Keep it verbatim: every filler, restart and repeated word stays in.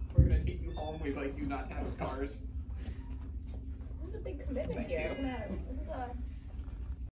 We're gonna take you home. We like you not to have scars. This is a big commitment Thank here. you.